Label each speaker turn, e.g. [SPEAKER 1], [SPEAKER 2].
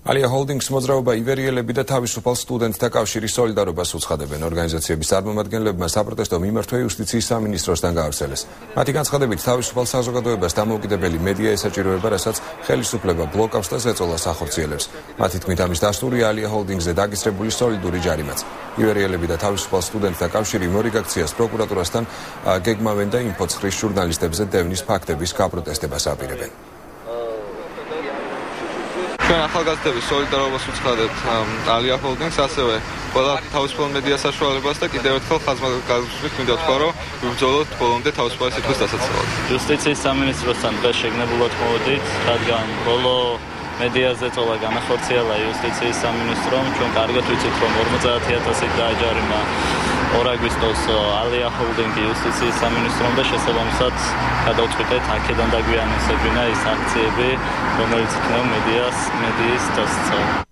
[SPEAKER 1] ალია ჰოლდინგს მოძრაობა ივერიელები და თავისუფალ სტუდენტთა კავშირის სოლიდარობას უცხადებენ. ორგანიზაციების წარმომადგენლებმა საპროტესტო მიმართვა იუსტიციის სამინისტროსთან გაავრცელეს. მათი განცხადებით თავისუფალ საზოგადოებას დამოუკიდებელი მედია ესაჭიროება, რასაც ხელისუფლება ბლოკავს და ზეწოლას ახორციელებს. მათი თქმით, ამის დასტურია ალია ჰოლდინგზე დაგისრებული სოლიდური ჯარიმაც. ივერიელები და თავისუფალ სტუდენტთა კავშირი მორიგ აქციას პროკურატურასთან გეგმავენ და ინფოცხრის ჟურნალისტებზე დევნის ფაქტების გაპროტესტებას აპირებენ.
[SPEAKER 2] ჩვენ ახალგაზრდების სოლიდარობას უცხადებთ ალია ჰოლდინგს, ასევე ყველა თავისუფალ მედია საშუალებას და კიდევ ერთხელ ხაზგასმით მინდა ვთქვა, რომ ვიბრძოლოთ ბოლომდე თავისუფალი სიტყვის დასაცავად.
[SPEAKER 3] იუსტიციის სამინისტროსთან დღეს შეგნებულად მოვედით, რადგან ბოლო მედიაზე წოლა განახორციელა იუსტიციის სამინისტრომ. ჩვენ კარგად ვიცით, რომ 50,000 დააჯარიმა 2 აგვისტოს ალია ჰოლდინგი იუსტიციის სამინისტრომ და შესაბამისად გადავწყვიტეთ აქედან დაგვიანესებინა ის აქციები, რომელიც იქნება მედიის დასაცავად.